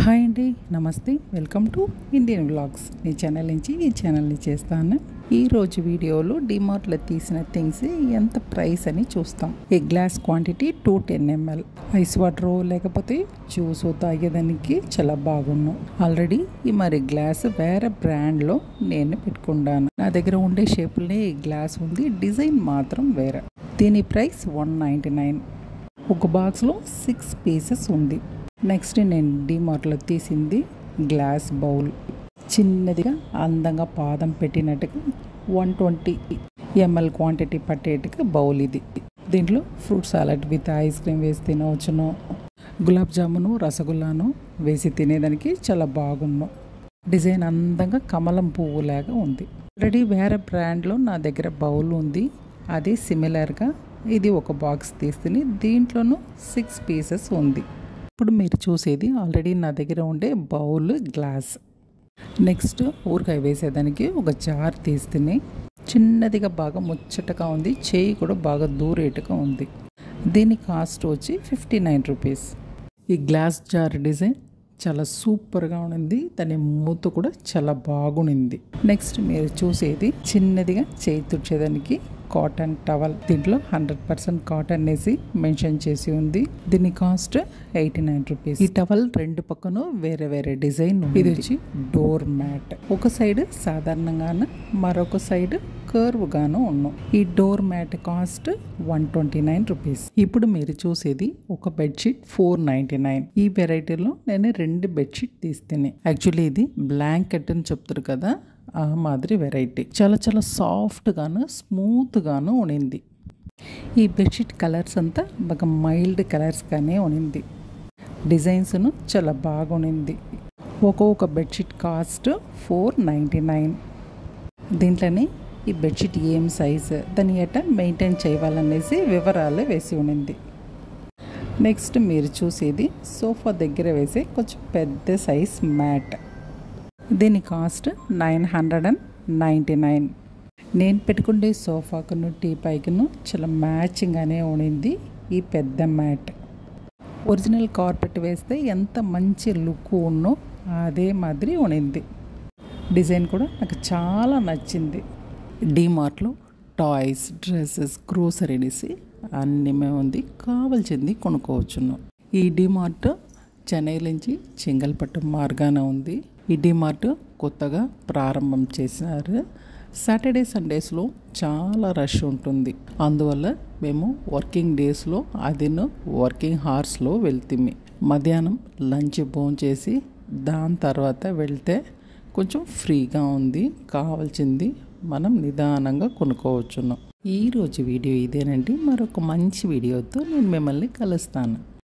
Hi అండి, నమస్తే. Welcome to Indian vlogs. ఈ ఛానల్ నుంచి ఈ ఛానల్ని చేస్తాను. ఈరోజు వీడియోలో డిమార్ట్లో తీసిన థింగ్స్ ఎంత ప్రైస్ అని చూస్తాం. ఈ glass quantity 210 ml ice water లేకపోతే జ్యూస్ తాగేదానికి చాలా బాగున్నాం. ఆల్రెడీ ఈ మరి గ్లాస్ వేరే బ్రాండ్లో నేను పెట్టుకున్నాను. నా దగ్గర ఉండే షేపులనే ఈ గ్లాస్ ఉంది, డిజైన్ మాత్రం వేరే. దీని ప్రైస్ 199. ఒక బాక్స్లో 6 పీసెస్ ఉంది. నెక్స్ట్ నేను డిమార్ట్లో తీసింది గ్లాస్ బౌల్. చిన్నదిగా అందంగా పాదం పెట్టినట్టుగా 120 ml క్వాంటిటీ పట్టేట్టుగా బౌల్ ఇది. దీంట్లో fruit salad with ice cream వేసి తినవచ్చును. గులాబ్ జామును రసగుల్లాను వేసి తినేదానికి చాలా బాగున్నాం. డిజైన్ అందంగా కమలం పువ్వు లాగా ఉంది. ఆల్రెడీ వేరే బ్రాండ్లో నా దగ్గర బౌల్ ఉంది, అది సిమిలర్గా ఇది ఒక బాక్స్ తీసుకుని దీంట్లోనూ 6 పీసెస్ ఉంది. ఇప్పుడు మీరు చూసేది ఆల్రెడీ నా దగ్గర ఉండే బౌల్ గ్లాస్. నెక్స్ట్ ఊరకాయ వేసేదానికి ఒక జార్ తీసుకుని చిన్నదిగా బాగా ముచ్చటగా ఉంది, చేయి కూడా బాగా దూరేటుగా ఉంది. దీని కాస్ట్ వచ్చి 59 రూపీస్. ఈ గ్లాస్ జార్ డిజైన్ చాలా సూపర్గా ఉంది, దాని మూత కూడా చాలా బాగుంది. నెక్స్ట్ మీరు చూసేది చిన్నదిగా చేయి తుడిచేదానికి కాటన్ టవల్. దీంట్లో 100% కాటన్ వేసి మెన్షన్ చేసి ఉంది. దీని కాస్ట్ 89 రూపీస్. ఈ టవల్ రెండు పక్కన వేరే వేరే డిజైన్. ఇది వచ్చి డోర్ మ్యాట్. ఒక సైడ్ సాధారణంగాను, మరొక సైడ్ కర్వ్ గాను ఉన్నాం. ఈ డోర్ మ్యాట్ కాస్ట్ 129 రూపీస్. ఇప్పుడు మీరు చూసేది ఒక బెడ్షీట్ 499. ఈ వెరైటీలో నేను 2 బెడ్షీట్ తీస్తేనే. యాక్చువల్లీ ఇది బ్లాంకెట్ అని చెప్తారు కదా, ఆ మాదిరి వెరైటీ. చాలా చాలా సాఫ్ట్ గాను స్మూత్ గాను ఉనింది. ఈ బెడ్షీట్ కలర్స్ అంతా బాగా మైల్డ్ కలర్స్ గానే ఉనింది. డిజైన్స్ను చాలా బాగునింది. ఒక్కొక్క బెడ్షీట్ కాస్ట్ 499. దీంట్లోనే ఈ బెడ్షీట్ ఏం సైజ్, దాన్ని ఎట్లా మెయింటైన్ చేయాలనేసి వివరాలు వేసి ఉనింది. నెక్స్ట్ మీరు చూసేది సోఫా దగ్గర వేసే కొంచెం పెద్ద సైజ్ మ్యాట్. దీని కాస్ట్ 999. నేను పెట్టుకుండే సోఫాకును టీ పైకును చాలా మ్యాచింగ్గానే ఉనింది ఈ పెద్ద మ్యాట్. ఒరిజినల్ కార్పెట్ వేస్తే ఎంత మంచి లుక్ ఉన్నో అదే మాదిరి ఉనింది. డిజైన్ కూడా నాకు చాలా నచ్చింది. డిమార్ట్లో టాయ్స్, డ్రెస్సెస్, గ్రోసరీస్ అన్నీ ఉంది, కావాల్సింది కొనుక్కోవచ్చును. ఈ డిమార్ట్ చెన్నై నుంచి చెంగల్పట్టు మార్గాన ఉంది. ఈ డిమార్ట్ కొత్తగా ప్రారంభం చేసినారు. సాటర్డే సండేస్లో చాలా రష్ ఉంటుంది. అందువల్ల మేము వర్కింగ్ డేస్లో అదిను వర్కింగ్ హార్స్లో వెళ్తాము. మధ్యాహ్నం లంచ్ భోంచేసి దాని తర్వాత వెళ్తే కొంచెం ఫ్రీగా ఉంది, కావాల్సింది మనం నిదానంగా కొనుక్కోవచ్చును. ఈరోజు వీడియో ఇదేనండి. మరొక మంచి వీడియోతో నేను మిమ్మల్ని కలుస్తాను.